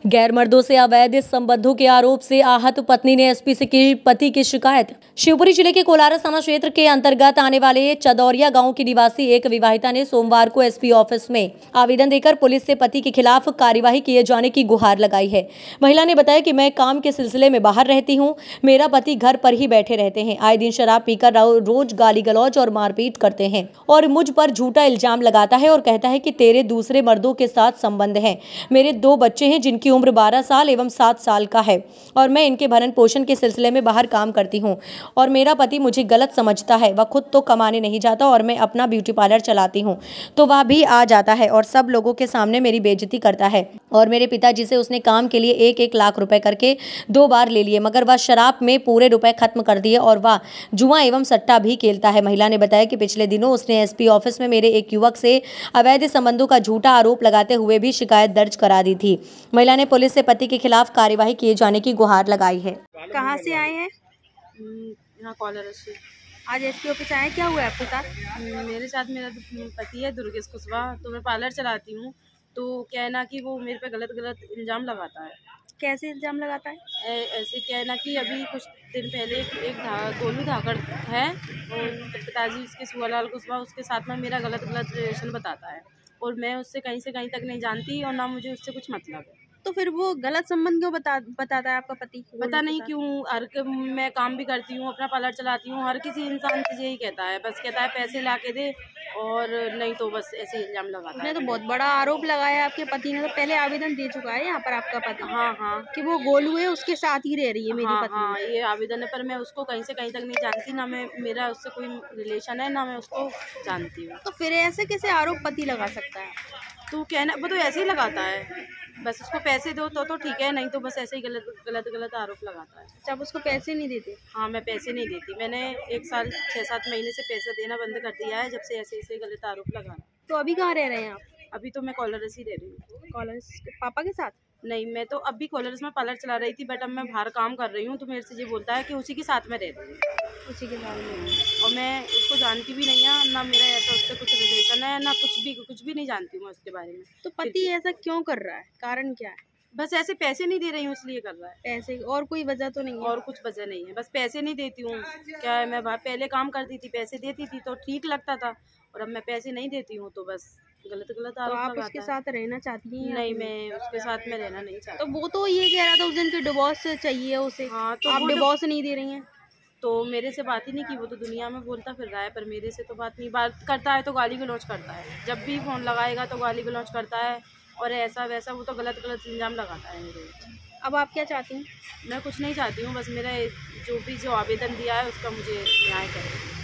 गैर मर्दों से अवैध संबंधों के आरोप से आहत पत्नी ने एसपी से की पति की शिकायत। शिवपुरी जिले के कोलारस थाना क्षेत्र के अंतर्गत आने वाले चदौरिया गांव की निवासी एक विवाहिता ने सोमवार को एसपी ऑफिस में आवेदन देकर पुलिस से पति के खिलाफ कार्यवाही किए जाने की गुहार लगाई है। महिला ने बताया कि मैं काम के सिलसिले में बाहर रहती हूँ, मेरा पति घर पर ही बैठे रहते हैं, आए दिन शराब पीकर रोज गाली गलौज और मारपीट करते हैं और मुझ पर झूठा इल्जाम लगाता है और कहता है कि तेरे दूसरे मर्दों के साथ संबंध है। मेरे 2 बच्चे हैं जिनकी उम्र 12 साल एवं 7 साल का है और मैं इनके भरण पोषण के सिलसिले में बाहर काम करती हूं और मेरा पति मुझे गलत समझता है। वह खुद तो कमाने नहीं जाता और मैं अपना ब्यूटी पार्लर चलाती हूं तो वह भी आ जाता है और सब लोगों के सामने मेरी बेइज्जती करता है और मेरे पिताजी से उसने काम के लिए 1-1 लाख रुपए करके 2 बार ले लिए, मगर वह शराब में पूरे रुपए खत्म कर दिए और वह जुआ एवं सट्टा भी खेलता है। महिला ने बताया कि पिछले दिनों उसने एसपी ऑफिस में मेरे एक युवक से अवैध संबंधों का झूठा आरोप लगाते हुए भी शिकायत दर्ज करा दी थी। महिला ने पुलिस से पति के खिलाफ कार्यवाही किए जाने की गुहार लगाई है। कहाँ से आए हैं? यहाँ कोलारस से। आज एसपी ऑफिस आए, क्या हुआ है आपके साथ? मेरे साथ मेरा पति है दुर्गेश कुशवाहा, तो मैं पार्लर चलाती हूँ। तो क्या है ना कि वो मेरे पे गलत इल्ज़ाम लगाता है। कैसे इल्जाम लगाता है? ऐसे क्या है ना कि अभी कुछ दिन पहले एक गोलू धाकड़ है और पिताजी उसके सुअरलाल कुशवाहा, उसके साथ में मेरा गलत रिलेशन बताता है और मैं उससे कहीं से कहीं तक नहीं जानती और ना मुझे उससे कुछ मतलब है। तो फिर वो गलत संबंध क्यों बताता है आपका पति? पता नहीं क्यों। मैं काम भी करती हूँ, अपना पार्लर चलाती हूँ, हर किसी इंसान से यही कहता है, बस कहता है पैसे ला के दे और नहीं तो बस ऐसे इल्जाम लगाता है। तो बहुत बड़ा आरोप लगाया आपके पति ने, तो पहले आवेदन दे चुका है यहाँ पर आपका पति। हाँ कि वो गोलू है उसके साथ ही रह रही है मेरी पत्नी। हाँ, ये आवेदन है, पर मैं उसको कहीं से कहीं तक नहीं जानती, ना मेरा उससे कोई रिलेशन है, ना मैं उसको जानती हूँ। तो फिर ऐसे कैसे आरोप पति लगा सकता है? तो कहना वो तो ऐसे ही लगाता है, बस उसको पैसे दो तो ठीक है, नहीं तो बस ऐसे ही गलत आरोप लगाता है। जब उसको पैसे नहीं देते? हाँ, मैं पैसे नहीं देती। मैंने 1 साल 6-7 महीने से पैसा देना बंद कर दिया है, जब से ऐसे गलत आरोप लगा। तो अभी कहाँ रह रहे हैं आप? अभी तो मैं कोलारस ही रह रही हूँ। कॉलेज पापा के साथ? नहीं, मैं तो अब भी कोलारस में पार्लर चला रही थी, बट अब मैं बाहर काम कर रही हूँ, तो मेरे से ये बोलता है कि उसी के साथ में रह रही हूँ। उसी के साथ में? और मैं उसको जानती भी नहीं है, ना मेरा ऐसा उससे कुछ रिलेशन है, ना कुछ भी नहीं जानती हूँ उसके बारे में। तो पति ऐसा क्यों कर रहा है, कारण क्या है? बस ऐसे पैसे नहीं दे रही हूँ इसलिए कर रहा है। पैसे और कोई वजह तो नहीं है? और कुछ वजह नहीं है, बस पैसे नहीं देती हूँ। क्या है, मैं पहले काम करती थी, पैसे देती थी तो ठीक लगता था, और अब मैं पैसे नहीं देती हूँ तो बस गलत आरोप लगाता है। तो आप उसके साथ रहना चाहती हैं? नहीं, मैं उसके साथ में रहना नहीं चाहती। तो वो तो ये कह रहा था उस दिन की डिवोर्स चाहिए उसे। हाँ, तो आप डिवोर्स नहीं दे रही हैं? तो मेरे से बात ही नहीं की, वो तो दुनिया में बोलता फिर रहा है, पर मेरे से तो बात नहीं। बात करता है तो गाली गलौज करता है, जब भी फ़ोन लगाएगा तो गाली गलौज करता है और ऐसा वैसा वो तो गलत इल्ज़ाम लगाता है मेरे। अब आप क्या चाहती हैं? मैं कुछ नहीं चाहती हूँ, बस मेरा जो आवेदन दिया है उसका मुझे न्याय करें।